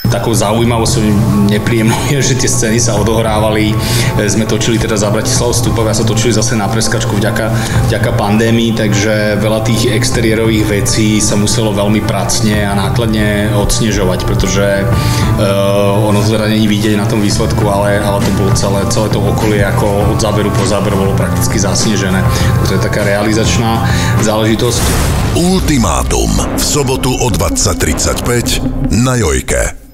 Takou zaujímavosťou nepríjemnou je, že tie scény sa odohrávali, sme točili teda za Bratislavu Stupovia, sa točili zase na preskačku vďaka pandémii, takže veľa tých exteriérových vecí sa muselo veľmi pracne a nákladne odsnežovať, pretože ono to teda není vidieť na tom výsledku, ale to bolo celé to okolie ako od záberu po záberu bolo prakticky zasnežené. To je taká realizačná záležitosť. Ultimátum v sobotu o 20:35 na Jojke.